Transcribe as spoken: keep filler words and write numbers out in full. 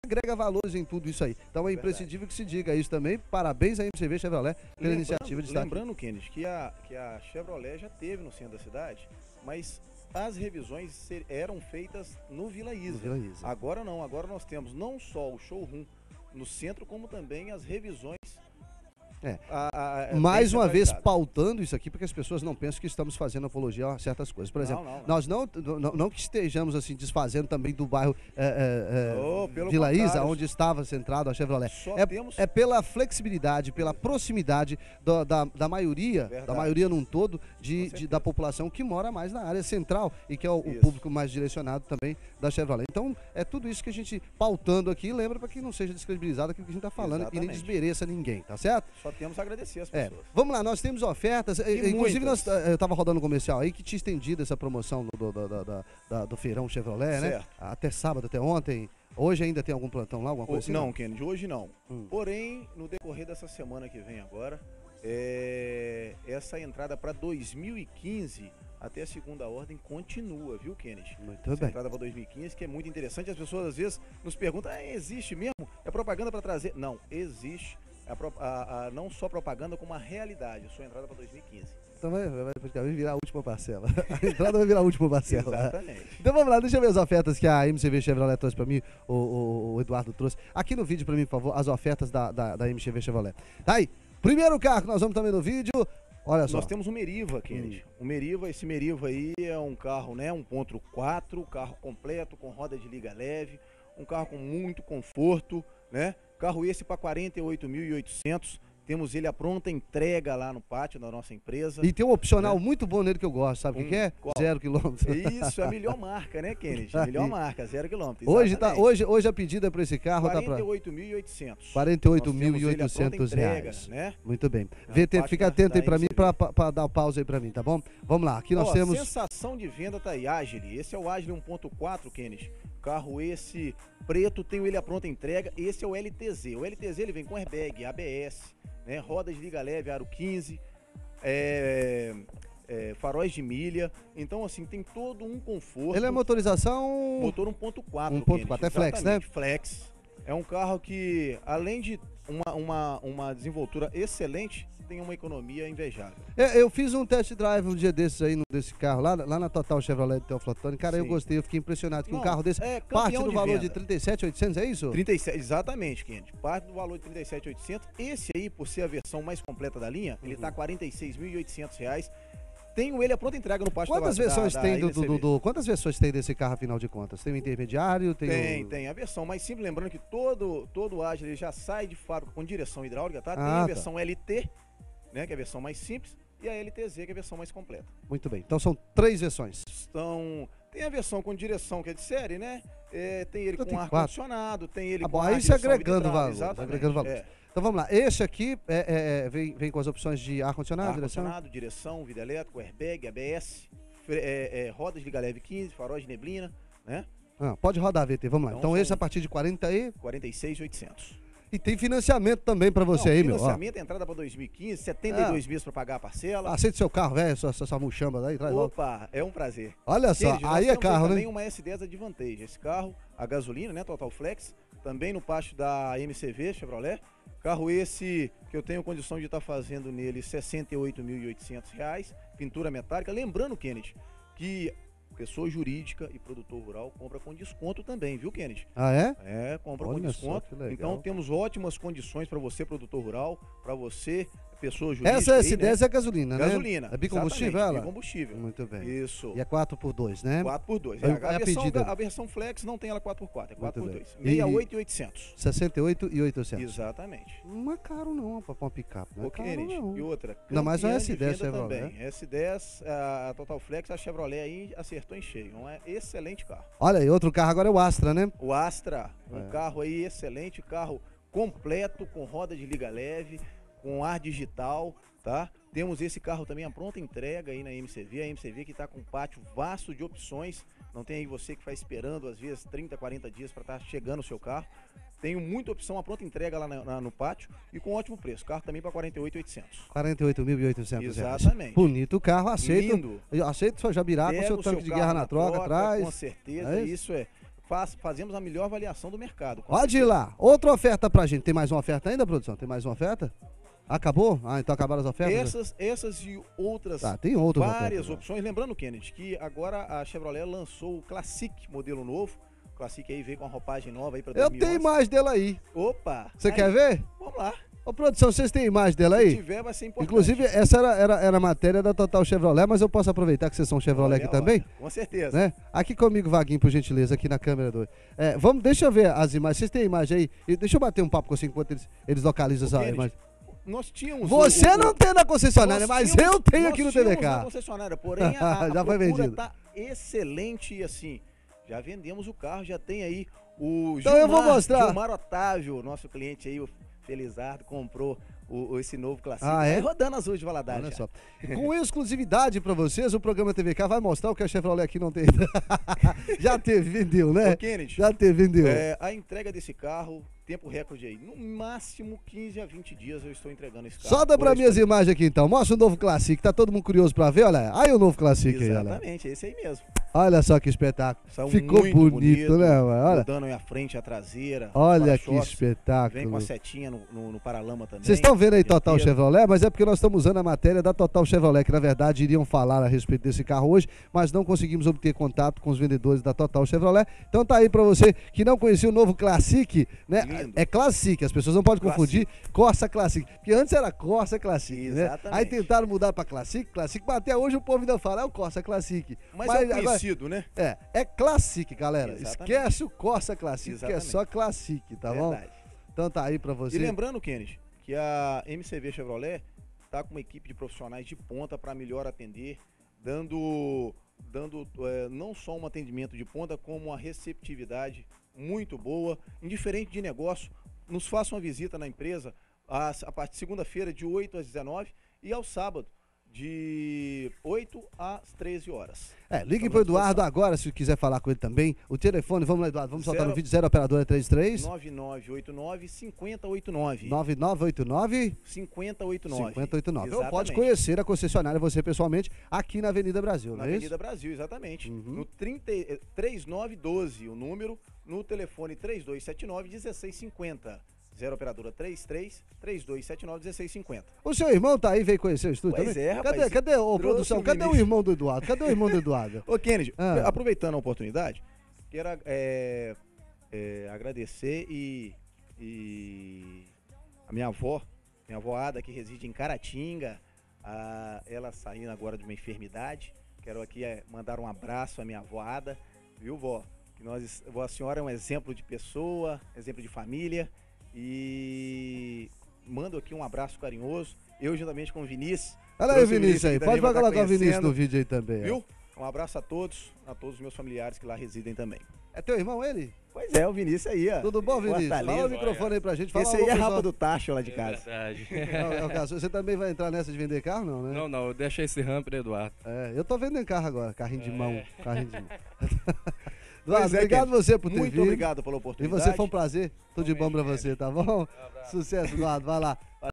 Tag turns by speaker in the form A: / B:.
A: agrega valores em tudo isso aí. Então é imprescindível que se diga isso também. Parabéns à M C V Chevrolet pela lembrando, iniciativa de estar
B: Lembrando, Kennedy, que a, que a Chevrolet já teve no centro da cidade, mas as revisões ser, eram feitas no Vila Isa. No Vila Isa. Agora não, agora nós temos não só o showroom no centro, como também as revisões.
A: É.
B: A, a,
A: Mais uma vez pautando isso aqui, porque as pessoas não pensam que estamos fazendo apologia a certas coisas. Por exemplo, não, não, não. nós não, não, não que estejamos assim desfazendo também do bairro é, é, oh, Vila Isa, onde estava centrado a Chevrolet. É, temos... é pela flexibilidade, pela proximidade do, da, da maioria, Verdade. da maioria num todo, de, de, da população que mora mais na área central e que é o, o público mais direcionado também da Chevrolet. Então, é tudo isso que a gente pautando aqui, lembra para que não seja descredibilizado aquilo que a gente está falando Exatamente. e nem desmereça ninguém, tá certo?
B: Só temos a agradecer as pessoas.
A: É. Vamos lá, nós temos ofertas. E inclusive, nós, eu estava rodando um comercial aí que tinha estendido essa promoção do, do, do, do, do, do Feirão Chevrolet, certo. né? Até sábado, até ontem. Hoje ainda tem algum plantão lá, alguma coisa assim?
B: Não, não? Kennedy, hoje não. Hum. Porém, no decorrer dessa semana que vem agora, é, essa entrada para dois mil e quinze até a segunda ordem continua, viu, Kennedy?
A: Muito
B: essa
A: bem.
B: entrada para dois mil e quinze, que é muito interessante. As pessoas às vezes nos perguntam, ah, existe mesmo? É propaganda para trazer? Não, existe. A, a, a, não só propaganda, como a realidade, a sua entrada para dois mil e quinze.
A: Então vai, vai, vai virar a última parcela. A entrada vai virar a última parcela.
B: Exatamente.
A: Então vamos lá, deixa eu ver as ofertas que a M C V Chevrolet trouxe para mim, o, o, o Eduardo trouxe. Aqui no vídeo para mim, por favor, as ofertas da, da, da M C V Chevrolet. Tá aí, primeiro carro que nós vamos também no vídeo, olha só.
B: Nós temos um Meriva, Kennedy. Hum. O Meriva, esse Meriva aí é um carro, né, um ponto quatro, carro completo, com roda de liga leve, um carro com muito conforto, né? Carro esse para quarenta e oito mil e oitocentos. Temos ele à pronta entrega lá no pátio da nossa empresa.
A: E tem um opcional né? muito bom nele que eu gosto, sabe o um, que, que é?
B: Qual?
A: Zero quilômetro.
B: Isso, é a melhor marca, né, Kennedy? A melhor marca, zero quilômetro.
A: Hoje, tá, hoje, hoje a pedida para esse carro tá para
B: quarenta e oito mil e oitocentos.
A: quarenta e oito mil e oitocentos reais. Né? Muito bem. V T, fica atento aí para mim, para dar pausa aí para mim, tá bom? Vamos lá, aqui nós
B: Ó,
A: temos...
B: sensação de venda tá aí, Agile. Esse é o Agile um ponto quatro, Kennedy. Carro esse preto, tem ele à pronta entrega. Esse é o L T Z. O L T Z ele vem com airbag, A B S, né, rodas de liga leve, aro quinze, é, é, faróis de milha. Então, assim, tem todo um conforto.
A: Ele é motorização...
B: Motor um ponto quatro.
A: um ponto quatro, é flex, né?
B: Flex. É um carro que, além de uma, uma, uma desenvoltura excelente, tem uma economia invejável.
A: É, eu fiz um test drive um dia desses aí, desse carro, lá, lá na Total Chevrolet de Teoflotone. Cara, Sim. eu gostei, eu fiquei impressionado que Não, um carro desse é parte do valor de, de trinta e sete mil e oitocentos, é isso?
B: trinta e sete, exatamente, Kennedy. Parte do valor de trinta e sete mil e oitocentos. Esse aí, por ser a versão mais completa da linha, uhum. ele tá quarenta e seis mil e oitocentos reais. Tenho ele a pronta entrega no pátio
A: Quantas
B: da,
A: versões
B: da,
A: tem
B: da
A: do, do, do, Quantas versões tem desse carro, afinal de contas? Tem o intermediário? Tem,
B: tem,
A: o...
B: tem. A versão mais simples, lembrando que todo, todo o Agile já sai de fábrica com direção hidráulica, tá? Tem
A: ah,
B: a versão
A: tá.
B: L T, né, que é a versão mais simples, e a L T Z, que é a versão mais completa.
A: Muito bem. Então são três versões.
B: Então, tem a versão com direção, que é de série, né? É, tem ele Eu com ar-condicionado, tem ele
A: ah,
B: com
A: bom,
B: ar
A: aí se agregando valor. Agregando valor. É. Então vamos lá, este aqui é, é, vem, vem com as opções de ar-condicionado, direção?
B: Ar-condicionado, direção, vidro elétrico, airbag, A B S, é, é, rodas de liga leve quinze, faróis de neblina, né?
A: Ah, pode rodar, V T, vamos lá. Então, então esse a partir de quarenta e...
B: quarenta e seis mil e oitocentos.
A: E tem financiamento também pra você
B: Não,
A: aí, meu.
B: Financiamento, entrada pra dois mil e quinze, setenta e dois meses pra pagar a parcela.
A: Aceita seu carro, velho, essa, essa muxamba daí. Traz
B: Opa, logo. É um prazer.
A: Olha só,
B: Kennedy,
A: aí é carro, né?
B: também uma S dez Advantage. Esse carro, a gasolina, né, Total Flex, também no pátio da M C V Chevrolet. Carro esse que eu tenho condição de estar fazendo nele sessenta e oito mil e oitocentos reais, pintura metálica. Lembrando, Kennedy, que pessoa jurídica e produtor rural compra com desconto também, viu, Kennedy?
A: Ah, é?
B: É, compra
A: Olha
B: com desconto.
A: Só,
B: então temos ótimas condições para você, produtor rural, para você, pessoa jurídica.
A: Essa S dez aí, né? É gasolina, né?
B: Gasolina.
A: É bicombustível ela?
B: Bicombustível.
A: Muito bem.
B: Isso.
A: E é quatro por dois, né?
B: quatro por dois.
A: É,
B: a,
A: é
B: a,
A: a,
B: versão,
A: pedida.
B: a versão Flex não tem ela quatro por quatro, é quatro por dois.
A: sessenta
B: sessenta e oito mil e oitocentos.
A: sessenta e oito mil e oitocentos.
B: Exatamente.
A: Não é caro não, para uma picape. Não é caro não.
B: E outra,
A: ainda mais uma S dez
B: Chevrolet. Também. S dez, a Total Flex, a Chevrolet aí acertou em cheio. Um excelente carro.
A: Olha aí, outro carro agora é o Astra, né?
B: O Astra, um
A: é.
B: carro aí excelente, carro completo, com roda de liga leve, com ar digital, tá? Temos esse carro também à pronta entrega aí na M C V, a M C V que está com um pátio vasto de opções, não tem aí você que vai esperando às vezes trinta, quarenta dias para estar tá chegando o seu carro. Tenho muita opção à pronta entrega lá na, na, no pátio e com ótimo preço. Carro também para quarenta e oito mil e oitocentos.
A: quarenta e oito mil e oitocentos.
B: Exatamente.
A: Bonito o carro, aceito.
B: Lindo.
A: Aceito sua Jabirá com seu tanque de guerra na troca, troca atrás.
B: Com certeza, é isso? isso é. faz, fazemos a melhor avaliação do mercado.
A: Pode ir lá. Outra oferta pra gente. Tem mais uma oferta ainda, produção? Tem mais uma oferta? Acabou? Ah, então acabaram as ofertas?
B: Essas, essas e outras,
A: tá, tem outras
B: várias
A: ofertas,
B: opções. Lembrando, Kennedy, que agora a Chevrolet lançou o Classic modelo novo. O Classic aí veio com uma roupagem nova aí pra dois mil e onze.
A: Eu tenho imagem dela aí.
B: Opa!
A: Você quer ver?
B: Vamos lá.
A: Ô, produção, vocês têm imagem dela aí?
B: Se tiver, vai ser importante.
A: Inclusive, essa era, era, era a matéria da Total Chevrolet, mas eu posso aproveitar que vocês são Chevrolet
B: Olha,
A: aqui também?
B: Com certeza.
A: Né? Aqui comigo, Vaguinho, por gentileza, aqui na câmera dois. É, vamos, deixa eu ver as imagens. Vocês têm imagem aí? E deixa eu bater um papo com você enquanto eles, eles localizam essa imagem.
B: Nós tínhamos...
A: Você
B: o, o,
A: não tem na concessionária, mas
B: tínhamos,
A: eu tenho aqui no T V K.
B: Na concessionária, porém a, a
A: já foi
B: procura
A: vendido.
B: tá excelente e assim, já vendemos o carro, já tem aí o
A: então
B: Gilmar,
A: eu vou mostrar.
B: Gilmar Otávio, nosso cliente aí, o Felizardo, comprou o, o, esse novo Classic.
A: Ah, é?
B: Vai rodando as ruas de Valadares.
A: Olha
B: já.
A: só. Com exclusividade pra vocês, o programa T V K vai mostrar o que a Chevrolet aqui não tem. Já teve, vendeu, né?
B: Ô, Kennedy,
A: já teve, vendeu.
B: É, a entrega desse carro, tempo recorde aí, no máximo quinze a vinte dias eu estou entregando esse carro.
A: Só dá pra mim as
B: estou...
A: imagens aqui então. Mostra o novo Classic, tá todo mundo curioso pra ver, olha. Aí o novo Classic aí, olha.
B: Exatamente, esse aí mesmo.
A: Olha só que espetáculo.
B: São
A: ficou bonito, bonito, né, mano? Olha.
B: Mudando a frente e a traseira.
A: Olha que espetáculo.
B: Vem com a setinha no, no, no paralama também.
A: Vocês estão vendo aí Total Chevrolet, mas é porque nós estamos usando a matéria da Total Chevrolet, que na verdade iriam falar a respeito desse carro hoje, mas não conseguimos obter contato com os vendedores da Total Chevrolet. Então tá aí pra você que não conhecia o novo Classic, né?
B: Lindo.
A: É Classic, as pessoas não podem confundir Corsa Classic, porque antes era Corsa Classic,
B: exatamente,
A: né? Aí tentaram mudar pra Classic, Classic, mas até hoje o povo ainda fala, é o Corsa Classic.
B: Mas, mas é o conhecido, agora, né?
A: É, é Classic, galera.
B: Exatamente.
A: Esquece o Corsa Classic,
B: Exatamente.
A: que é só Classic, tá
B: Verdade.
A: bom? Então tá aí pra você.
B: E lembrando, Kennedy, que a M C V Chevrolet tá com uma equipe de profissionais de ponta para melhor atender, dando, dando é, não só um atendimento de ponta, como uma receptividade muito boa, indiferente de negócio. Nos faça uma visita na empresa a, a partir de segunda-feira de oito às dezenove e ao sábado de oito às treze horas.
A: É, ligue pro Eduardo agora, se quiser falar com ele também. O telefone, vamos lá, Eduardo, vamos soltar
B: Zero,
A: no vídeo, zero operadora trinta e três.
B: nove nove oito nove, cinco zero oito nove.
A: nove nove oito nove,
B: cinco zero oito nove.
A: cinco zero oito nove. Ou
B: Exatamente.
A: pode conhecer a concessionária, você pessoalmente, aqui na Avenida Brasil,
B: Na
A: não é
B: Avenida
A: isso?
B: Brasil, exatamente.
A: Uhum.
B: No trinta, três nove um dois, o número, no telefone três dois sete nove, um seis cinco zero. Zero operadora trinta e três, três dois sete nove, um seis cinco zero.
A: O seu irmão tá aí, veio conhecer o estúdio
B: Pois
A: também?
B: é, rapaz.
A: Cadê, cadê, ô produção,
B: o
A: cadê o
B: Vinícius.
A: irmão do Eduardo? Cadê o irmão do Eduardo?
B: Ô, Kennedy,
A: Ah.
B: aproveitando a oportunidade, quero é, é, agradecer e, e a minha avó, minha avó Ada, que reside em Caratinga, a, ela saindo agora de uma enfermidade. Quero aqui é, mandar um abraço à minha avó Ada, viu, vó? Que nós, a senhora é um exemplo de pessoa, exemplo de família. E mando aqui um abraço carinhoso, eu juntamente com o Vinícius.
A: Olha aí o Vinícius aí, pode
B: vai
A: colocar o Vinícius no vídeo aí também.
B: Viu? Um abraço a todos, a todos os meus familiares que lá residem também.
A: É teu irmão ele?
B: Pois é, o Vinícius aí, ó.
A: Tudo bom, Vinícius?
B: Fortaleza.
A: Fala o microfone aí pra gente. Fala
B: Esse
A: alô,
B: aí é a
A: pessoal.
B: rapa do tacho lá de casa.
C: É verdade.
A: Não, é o caso. Você também vai entrar nessa de vender carro, não, né?
C: Não, não, eu deixei esse ramp pro Eduardo.
A: É, eu tô vendendo carro agora, carrinho de
C: É.
A: mão, carrinho de mão.
B: Pois
A: Eduardo,
B: é,
A: obrigado
B: Kennedy.
A: você por ter
B: Muito
A: vindo.
B: obrigado pela
A: E
B: oportunidade.
A: você foi um prazer. Tudo de bom pra você, tá bom? Sucesso, Eduardo. Vai lá.